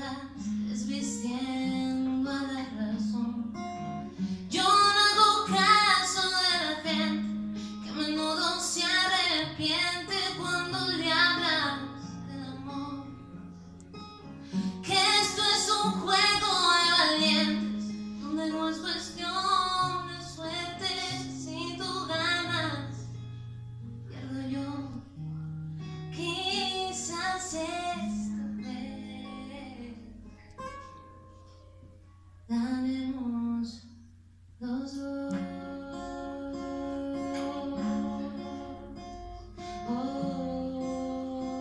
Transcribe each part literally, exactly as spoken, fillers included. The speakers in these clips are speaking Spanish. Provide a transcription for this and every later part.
quedas desvistiendo a la razón. Yo no hago caso de la gente que a menudo se arrepiente cuando le hablas del amor. Que esto es un juego de valientes donde no es cuestión de suerte. Si tú ganas, pierdo yo. Quizás esta vez ganemos los dos. Oh,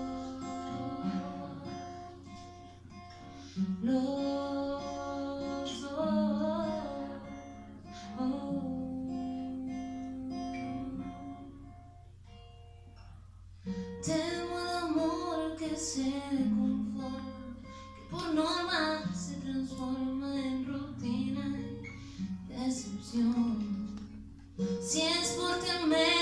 los dos. Oh. Temo el amor que se conforma, que por norma se transforma en rutina y decepción. Si es por temer